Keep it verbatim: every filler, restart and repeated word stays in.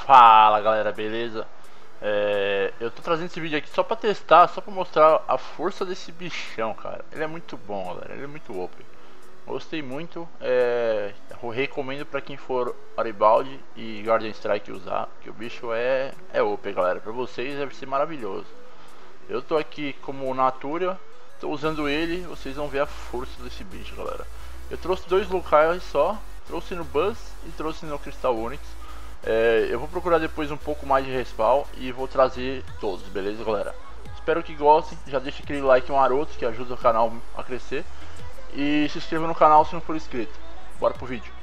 Fala galera, beleza? É, eu tô trazendo esse vídeo aqui só pra testar, só pra mostrar a força desse bichão, cara. Ele é muito bom, galera, ele é muito O P. Gostei muito, é, eu recomendo pra quem for Aribald e Guardian Strike usar, que o bicho é, é O P, galera. Pra vocês deve ser maravilhoso. Eu tô aqui como Natura, tô usando ele, vocês vão ver a força desse bicho, galera. Eu trouxe dois locais só, trouxe no Buzz e trouxe no Crystal Onyx. É, eu vou procurar depois um pouco mais de respawn e vou trazer todos, beleza, galera? Espero que gostem, já deixa aquele like maroto que ajuda o canal a crescer. E se inscreva no canal se não for inscrito. Bora pro vídeo.